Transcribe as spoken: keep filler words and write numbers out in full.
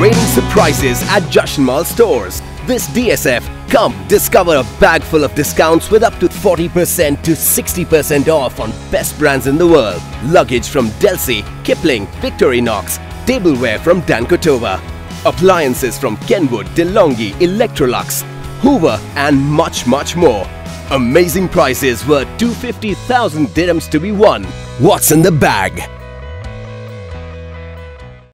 raining surprises at Jashanmal Stores. This D S F, come discover a bag full of discounts with up to forty percent to sixty percent off on best brands in the world. Luggage from Delsey, Kipling, Victorinox, tableware from Dankotova, appliances from Kenwood, DeLonghi, Electrolux, Hoover and much much more. Amazing prices worth two hundred fifty thousand dirhams to be won. What's in the bag?